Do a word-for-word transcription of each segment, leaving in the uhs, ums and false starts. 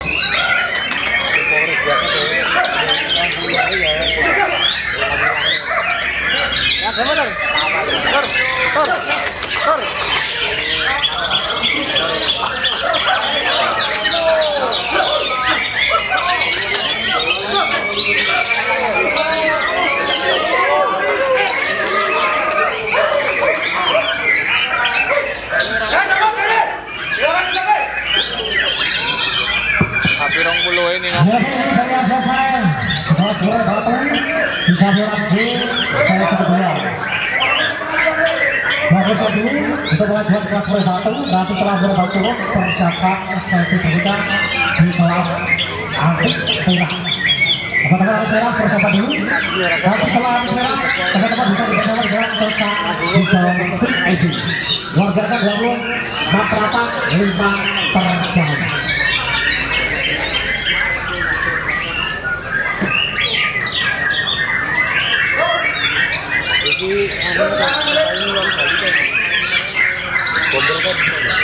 Pirong puluh ini no. Ya, selesai. Bos Borai Batu tiga belas G saya sebetulnya. Bagus satu untuk pelajaran kelas Borai Batu. Nanti setelah Borai Batu persiapkan sesi berikutnya di kelas Agus Merah. Teman-teman Agus Merah persiapan dulu. Nanti setelah Agus Merah teman-teman bisa bersama dengan Coca Hijau T I D. Luar biasa dua puluh rata-rata lima per jam. Ini anu ini yang kali kan bomber kan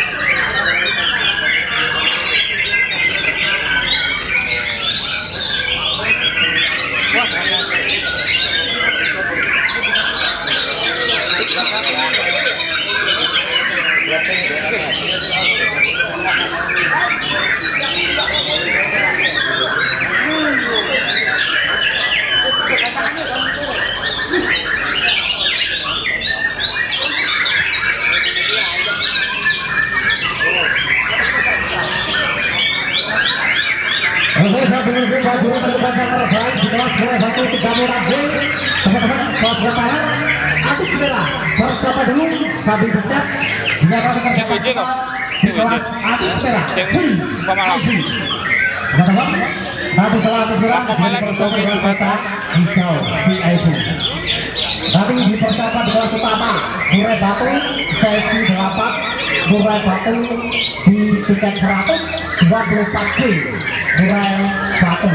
Oke, saya menunggu baju terdepan yang terbaik di kelas Borai Batu tiga puluh enam G. Teman-teman, kelas lapangan Agus Merah bersama dulu sambil bercas dinyatakan kerja di kelas Agus Merah. Teman-teman, nanti setelah Agus Merah bersama dengan Coca Hijau V I P. Nanti dipersiapkan di kelas utama Borai Batu sesi delapan Borai Batu di tiket seratus dua puluh empat G. Borai Batu.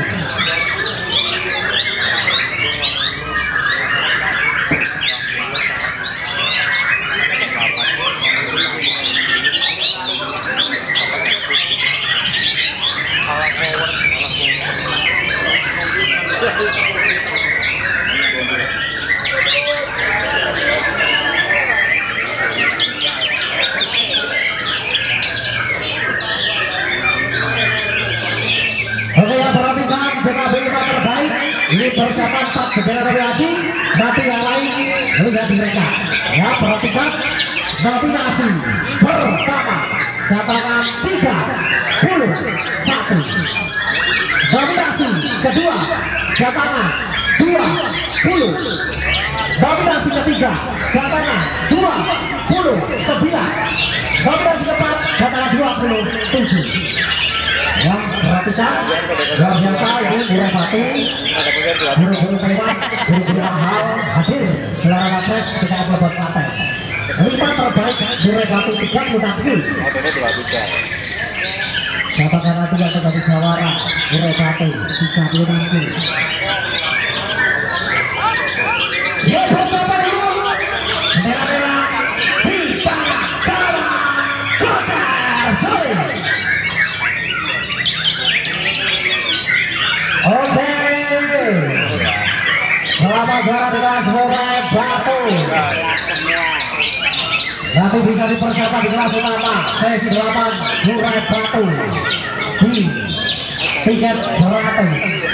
Oke, yang perhatikan B K B lima terbaik ini persiapan empat bendera nominasi. Nanti yang lain lihat mereka. Ya, perhatikan nominasi pertama catangan tiga puluh satu. Nominasi kedua catangan dua puluh. Nominasi ketiga catangan dua puluh sembilan. Nominasi keempat catangan dua puluh tujuh. Yang perhatikan luar biasa ini Borai Batu, guru-guru hewan, guru-guru mahal hadir gelaran Wapres kita upload klaten. Lima terbaik Borai Batu tiga puluh enam G. Siapakah nanti yang menjadi jawara Borai Batu tiga puluh enam G? Ya, bersama dulu merah-merah di Bangkala Kocar Joy. Oke, selamat juara di kelas Borai Batu. Nanti bisa dipersiapkan di kelas utama sesi delapan Borai Batu di tiket seratus.